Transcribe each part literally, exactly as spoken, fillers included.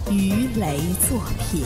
鱼雷作品。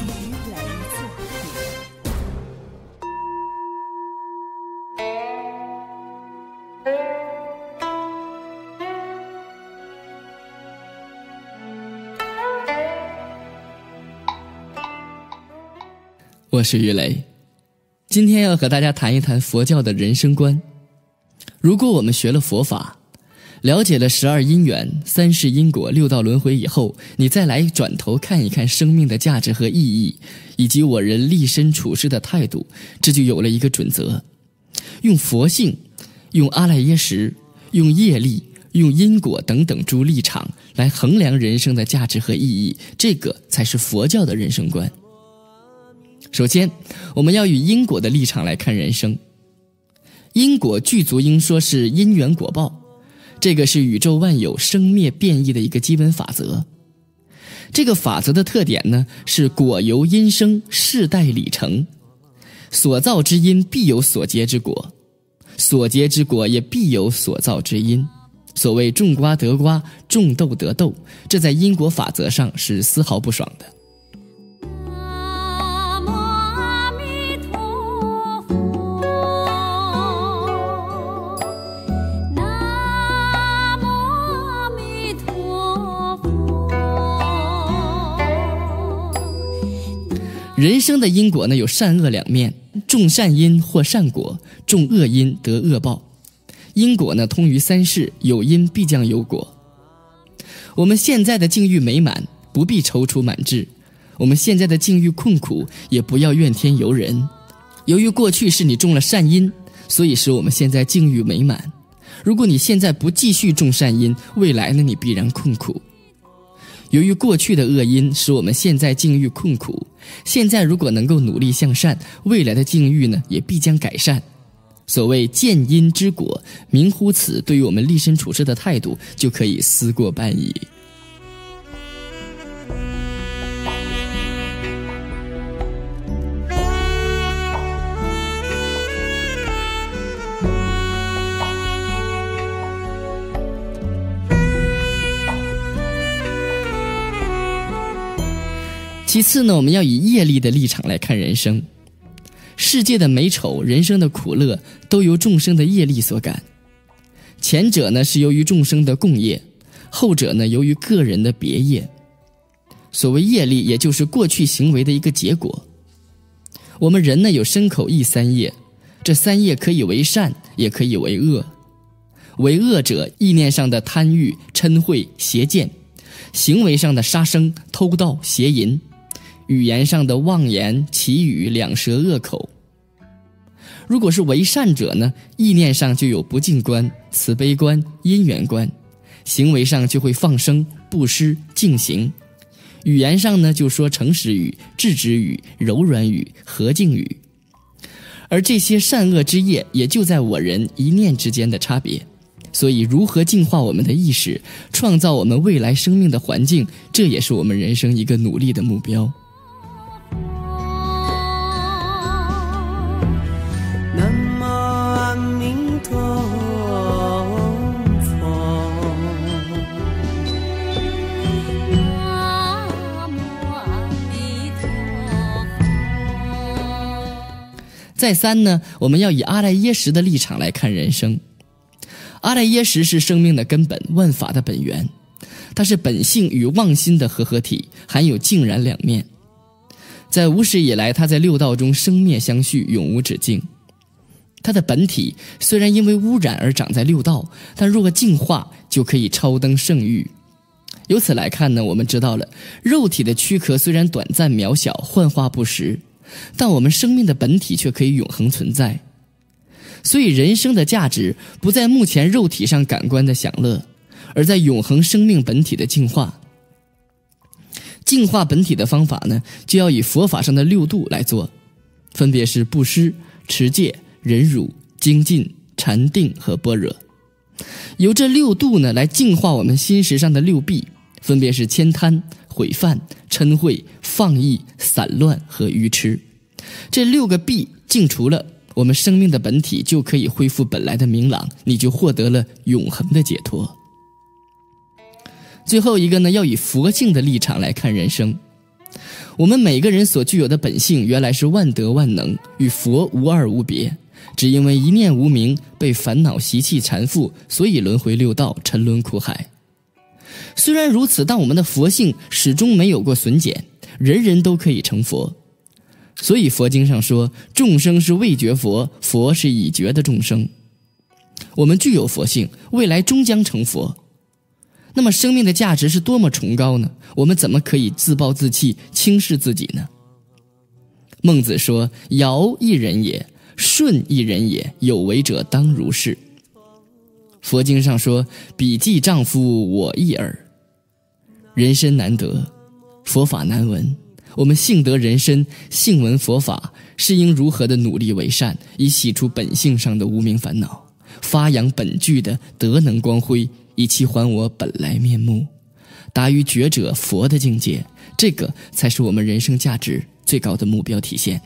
我是鱼雷，今天要和大家谈一谈佛教的人生观。如果我们学了佛法，了解了十二因缘、三世因果、六道轮回以后，你再来转头看一看生命的价值和意义，以及我人立身处世的态度，这就有了一个准则。用佛性，用阿赖耶识，用业力，用因果等等诸立场来衡量人生的价值和意义，这个才是佛教的人生观。首先，我们要以因果的立场来看人生。因果具足应说是因缘果报，这个是宇宙万有生灭变异的一个基本法则。这个法则的特点呢，是果由因生，世代理成。所造之因必有所结之果，所结之果也必有所造之因。所谓种瓜得瓜，种豆得豆，这在因果法则上是丝毫不爽的。人生的因果呢，有善恶两面，种善因获善果，种恶因得恶报。因果呢，通于三世，有因必将有果。我们现在的境遇美满，不必踌躇满志；我们现在的境遇困苦，也不要怨天尤人。由于过去是你种了善因，所以使我们现在境遇美满。如果你现在不继续种善因，未来呢，你必然困苦。由于过去的恶因使我们现在境遇困苦，现在如果能够努力向善，未来的境遇呢也必将改善。所谓见因知果，明乎此，对于我们立身处世的态度就可以思过半矣。其次呢，我们要以业力的立场来看人生。世界的美丑，人生的苦乐，都由众生的业力所感。前者呢是由于众生的共业，后者呢由于个人的别业。所谓业力，也就是过去行为的一个结果。我们人呢有身口意三业，这三业可以为善，也可以为恶。为恶者，意念上的贪欲、嗔恚、邪见；行为上的杀生、偷盗、邪淫；语言上的妄言、绮语、两舌、恶口。如果是为善者呢，意念上就有不净观、慈悲观、因缘观；行为上就会放生、布施、净行；语言上呢就说诚实语、制止语、柔软语、和敬语。而这些善恶之业，也就在我人一念之间的差别。所以如何净化我们的意识，创造我们未来生命的环境，这也是我们人生一个努力的目标。 南无阿弥陀佛， 南无阿弥陀佛。 再三呢，我们要以阿赖耶识的立场来看人生。阿赖耶识是生命的根本，万法的本源，它是本性与妄心的合合体，含有净然两面。在无始以来，它在六道中生灭相续，永无止境。它的本体虽然因为污染而长在六道，但若净化就可以超登圣域。由此来看呢，我们知道了肉体的躯壳虽然短暂渺小，幻化不实，但我们生命的本体却可以永恒存在。所以人生的价值不在目前肉体上感官的享乐，而在永恒生命本体的净化。净化本体的方法呢，就要以佛法上的六度来做，分别是布施、持戒、忍辱、精进、禅定和般若。由这六度呢来净化我们心识上的六弊，分别是悭贪、毁犯、嗔恚、放逸、散乱和愚痴。这六个弊净除了，我们生命的本体就可以恢复本来的明朗，你就获得了永恒的解脱。最后一个呢，要以佛性的立场来看人生。 我们每个人所具有的本性原来是万德万能，与佛无二无别，只因为一念无明，被烦恼习气缠缚，所以轮回六道，沉沦苦海。虽然如此，但我们的佛性始终没有过损减，人人都可以成佛。所以佛经上说，众生是未觉佛，佛是已觉的众生。我们具有佛性，未来终将成佛。那么生命的价值是多么崇高呢？我们怎么可以自暴自弃，轻视自己呢？孟子说，尧一人也，舜一人也，有为者当如是。佛经上说，彼既丈夫，我亦尔。人身难得，佛法难闻，我们幸得人身，幸闻佛法，是应如何的努力为善，以洗除本性上的无明烦恼，发扬本具的德能光辉，以期还我本来面目，达于觉者佛的境界。这个才是我们人生价值最高的目标体现。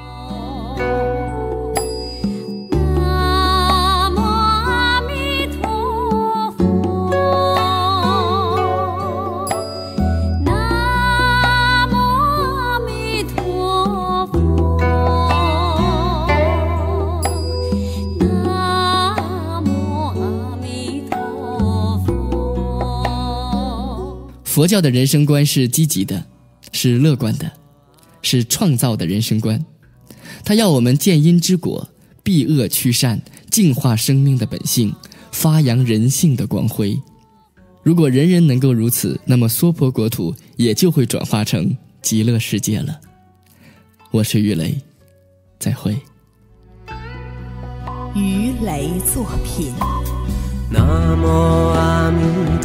佛教的人生观是积极的，是乐观的，是创造的人生观。它要我们见因知果，避恶趋善，净化生命的本性，发扬人性的光辉。如果人人能够如此，那么娑婆国土也就会转化成极乐世界了。我是于雷，再会。 于雷作品。 南无阿弥